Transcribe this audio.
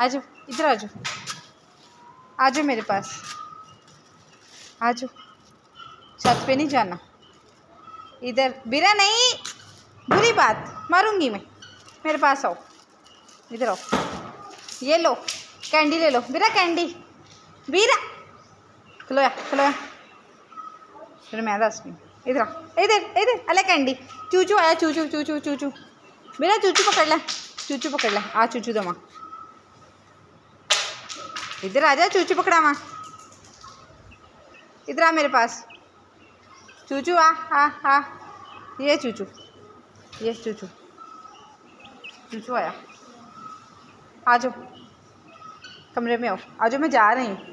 आ जाओ, इधर आ जाओ, आ जाओ मेरे पास, आ जाओ। छत पे नहीं जाना, इधर। बीरा नहीं, बुरी बात, मारूंगी मैं। मेरे पास आओ, इधर आओ। ये लो कैंडी ले लो बीरा, कैंडी। बीरा खलोया खलोया, फिर मैं दस नहीं। इधर आ, इधर इधर, अले कैंडी। चूचू आया, चूचू चूचू चूचू। बीरा चूचू पकड़ ले, चूचू पकड़ ले। आ चूचू दमा, इधर आ जा, चूचू पकड़ा वहाँ। इधर आ मेरे पास, चूचू आ आ आ। ये चूचू, ये चूचू, चूचू आया। आ जाओ कमरे में आओ, आ जाओ, मैं जा रही हूँ।